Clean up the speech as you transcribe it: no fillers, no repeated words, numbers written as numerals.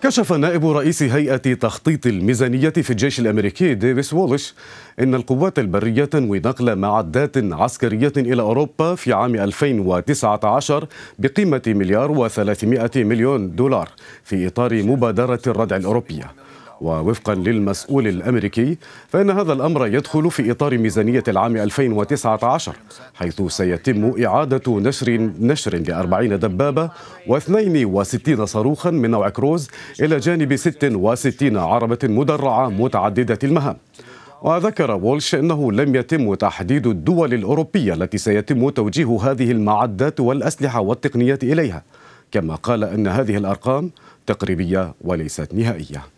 كشف نائب رئيس هيئة تخطيط الميزانية في الجيش الأمريكي ديفيس وولش إن القوات البرية تنوي نقل معدات عسكرية إلى أوروبا في عام 2019 بقيمة $1,300,000,000 في إطار مبادرة الردع الأوروبية. ووفقا للمسؤول الأمريكي فإن هذا الأمر يدخل في إطار ميزانية العام 2019، حيث سيتم إعادة نشر ل40 دبابة و62 صاروخا من نوع كروز إلى جانب 66 عربة مدرعة متعددة المهام. وذكر وولش أنه لم يتم تحديد الدول الأوروبية التي سيتم توجيه هذه المعدات والأسلحة والتقنيات إليها، كما قال أن هذه الأرقام تقريبية وليست نهائية.